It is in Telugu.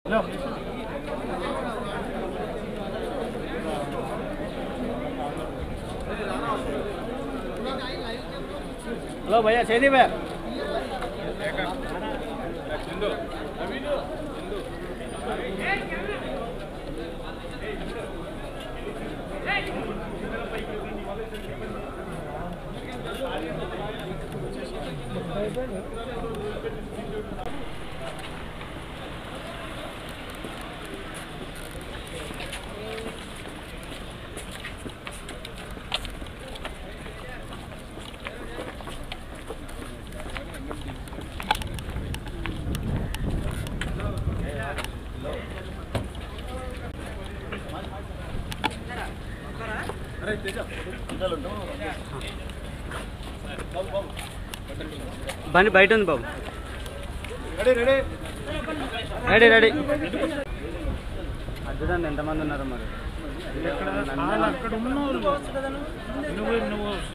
हेलो भैया चेदी भैया బండి బయట ఉంది బాబు. రెడీ రెడీ అడ్డండి ఎంతమంది ఉన్నారు మరి?